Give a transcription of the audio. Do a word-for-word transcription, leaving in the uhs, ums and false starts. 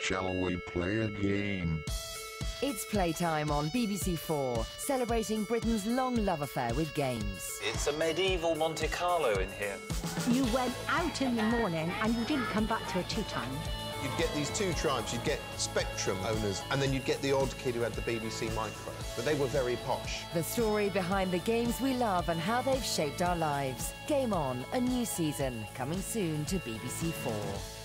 Shall we play a game? It's playtime on B B C Four, celebrating Britain's long love affair with games. It's a medieval Monte Carlo in here. You went out in the morning and you didn't come back till tea time. You'd get these two tribes, you'd get Spectrum owners, and then you'd get the odd kid who had the B B C micro. But they were very posh. The story behind the games we love and how they've shaped our lives. Game On, a new season, coming soon to B B C Four.